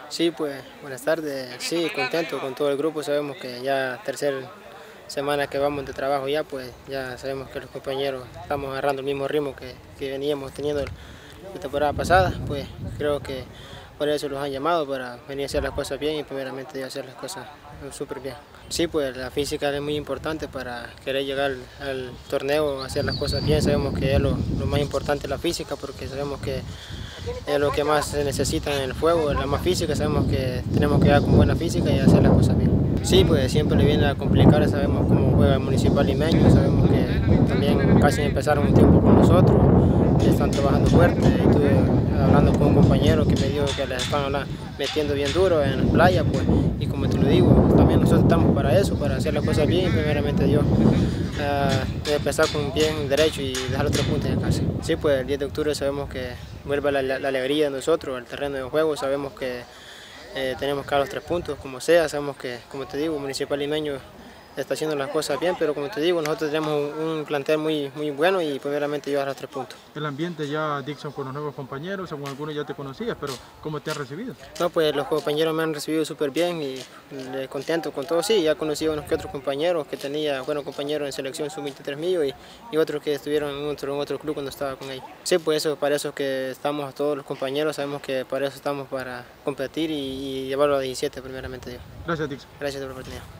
Sí, pues buenas tardes. Sí, contento con todo el grupo. Sabemos que ya tercera semana que vamos de trabajo ya, pues ya sabemos que los compañeros estamos agarrando el mismo ritmo que veníamos teniendo la temporada pasada. Pues creo que por eso los han llamado para venir a hacer las cosas bien y primeramente hacer las cosas súper bien. Sí, pues la física es muy importante para querer llegar al torneo, hacer las cosas bien. Sabemos que es lo más importante la física porque sabemos que es lo que más se necesita en el juego, la más física. Sabemos que tenemos que llegar con buena física y hacer las cosas bien. Sí, pues siempre le viene a complicar, sabemos cómo juega el Municipal Limeño, sabemos que también casi empezaron un tiempo con nosotros, están trabajando fuerte. Estuve hablando con un compañero que me dijo que les están metiendo bien duro en la playa, pues, y como te lo digo, también nosotros estamos para eso, para hacer las cosas bien y primeramente Dios. De empezar con un pie derecho y dejar los 3 puntos en casa. Sí, pues el 10 de octubre sabemos que vuelve la alegría de nosotros, al terreno de juego. Sabemos que tenemos que dar los 3 puntos, como sea. Sabemos que, como te digo, Municipal Limeño está haciendo las cosas bien, pero como te digo, nosotros tenemos un plantel muy bueno y primeramente llevar los 3 puntos. El ambiente ya, Dixon, con los nuevos compañeros, según algunos ya te conocías, pero ¿cómo te han recibido? No, pues los compañeros me han recibido súper bien y contento con todo. Sí, ya conocí a unos que otros compañeros que tenía, buenos compañeros en selección sub-23 mío y otros que estuvieron en otro club cuando estaba con ellos. Sí, pues eso, para eso que estamos todos los compañeros, sabemos que para eso estamos para competir y llevarlo a 17 primeramente Dios. Gracias, Dixon. Gracias por la oportunidad.